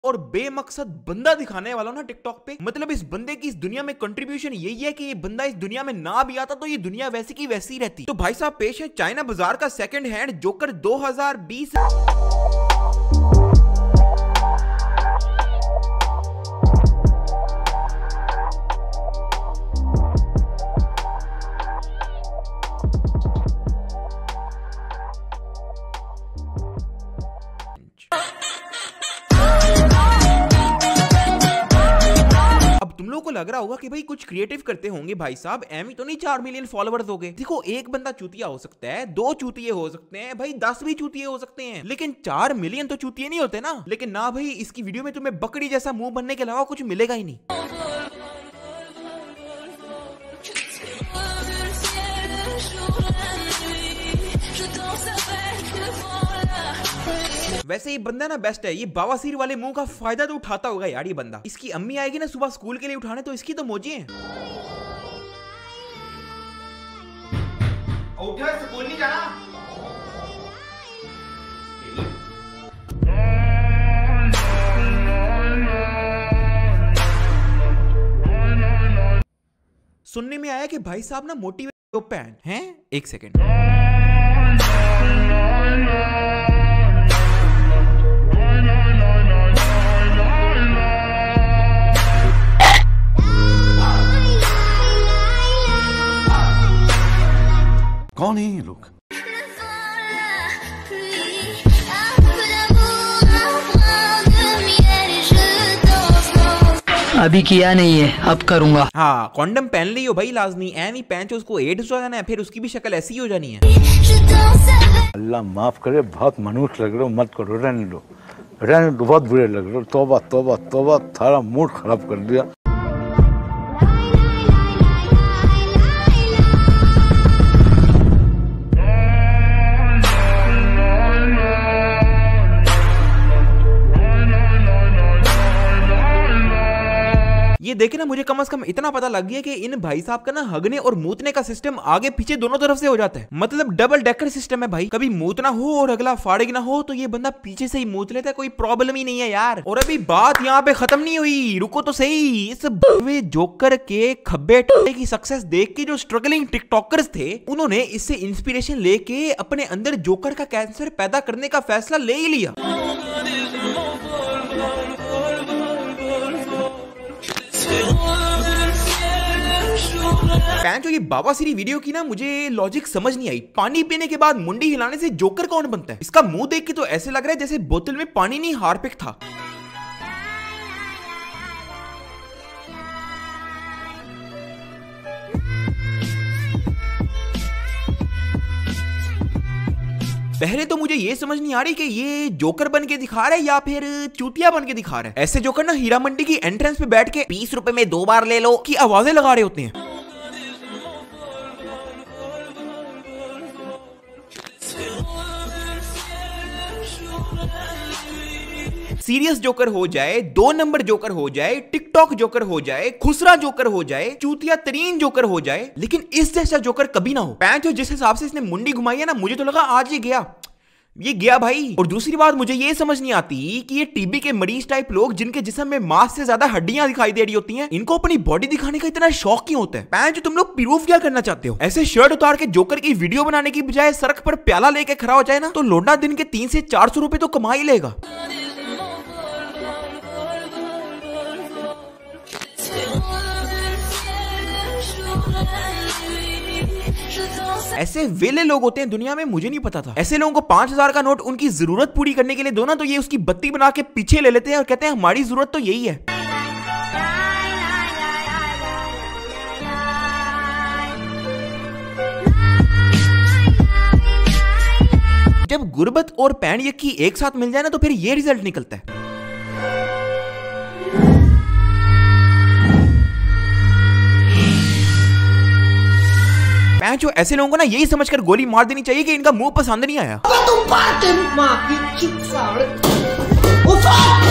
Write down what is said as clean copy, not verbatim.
और बेमकसद बंदा दिखाने वाला ना टिकटॉक पे। मतलब इस बंदे की इस दुनिया में कंट्रीब्यूशन यही है कि ये बंदा इस दुनिया में ना भी आता तो ये दुनिया वैसी की वैसी रहती। तो भाई साहब पेश है चाइना बाजार का सेकंड हैंड जोकर 2020। को लग रहा होगा कि भाई कुछ क्रिएटिव करते होंगे भाई साहब, एम ही तो नहीं 4 मिलियन फॉलोअर्स हो गए। देखो एक बंदा चूतिया हो सकता है, 2 चूतिये हो सकते हैं, भाई 10 भी चूतिये हो सकते हैं, लेकिन 4 मिलियन तो चूतिये नहीं होते ना। लेकिन ना भाई इसकी वीडियो में तुम्हें बकरी जैसा मुंह बनने के अलावा कुछ मिलेगा ही नहीं। वैसे ये बंदा ना बेस्ट है, ये बवासीर वाले मुंह का फायदा तो उठाता होगा यार ये बंदा। इसकी अम्मी आएगी ना सुबह स्कूल के लिए उठाने तो इसकी तो मौजी है। उठा स्कूल नहीं जाना। सुनने में आया कि भाई साहब ना मोटिवेट पैंट हैं। एक सेकेंड, कौन है ये लोग? अभी किया नहीं है, अब करूंगा। हाँ कॉन्डम पहन ली हो भाई लाजमी, एम ही पहन उसको एड्स हो जाना है, फिर उसकी भी शक्ल ऐसी ही हो जानी है। अल्लाह माफ करे, बहुत मनुष्य लग रहे हो, मत करो, रहने दो, बहुत बुरे लग रहे हो। तौबा तौबा तौबा, थारा मूड खराब कर दिया। ये देखे ना, मुझे कम से कम इतना पता लग गया कि इन भाई साहब का ना हगने और मूतने का सिस्टम आगे पीछे दोनों तरफ से हो जाता है। मतलब डबल डेकर सिस्टम है भाई, कभी मूतना हो और अगला फाड़ेग ना हो तो ये बंदा पीछे से ही मूत लेता है, कोई प्रॉब्लम ही नहीं है यार। और अभी बात यहाँ पे खत्म नहीं हुई, रुको तो सही। इस जोकर के खब्बे की सक्सेस देख के जो स्ट्रगलिंग टिकटॉकर्स थे, उन्होंने इससे इंस्पिरेशन लेके अपने अंदर जोकर का कैंसर पैदा करने का फैसला ले ही लिया। जो ये बाबासीरी वीडियो की ना मुझे लॉजिक समझ नहीं आई। पानी पीने के बाद मुंडी हिलाने से जोकर कौन बनता है? इसका मुंह देख के तो ऐसे लग रहा है जैसे बोतल में पानी नहीं हार्पिक था। पहले तो मुझे ये समझ नहीं आ रही कि ये जोकर बन के दिखा रहा है या फिर चूतिया बन के दिखा रहा है। ऐसे जोकर ना हीरा मंडी की एंट्रेंस पे बैठ के 20 रुपए में 2 बार ले लो की आवाजें लगा रहे होते हैं। सीरियस जोकर हो जाए, 2 नंबर जोकर हो जाए, टिकटॉक जोकर हो जाए, खुसरा जोकर हो जाए, चूतिया तरीन जोकर हो जाए, लेकिन इस जैसा जोकर कभी ना हो। पैंच जिस हिसाब से इसने मुंडी घुमाई है ना, मुझे तो लगा आज ये गया भाई। और दूसरी बात मुझे ये समझ नहीं आती कि ये टीबी के मरीज टाइप लोग जिनके जिस्म में मांस से ज्यादा हड्डियां दिखाई दे रही होती हैं, इनको अपनी बॉडी दिखाने का इतना शौक क्यों होता है? पैंच तुम लोग प्रूफ क्या करना चाहते हो? ऐसे शर्ट उतार के जोकर की वीडियो बनाने की बजाय सड़क पर प्याला लेके खड़ा हो जाए ना, तो लोडा दिन के 300 से 400 रुपए तो कमा ही लेगा। ऐसे वेले लोग होते हैं दुनिया में, मुझे नहीं पता था। ऐसे लोगों को 5000 का नोट उनकी जरूरत पूरी करने के लिए दो ना, तो ये उसकी बत्ती बना के पीछे ले लेते हैं और कहते हैं हमारी जरूरत तो यही है। जब गुर्बत और पैन यक्की एक साथ मिल जाए ना, तो फिर ये रिजल्ट निकलता है। जो ऐसे लोगों को ना यही समझकर गोली मार देनी चाहिए कि इनका मुंह पसंद नहीं आया।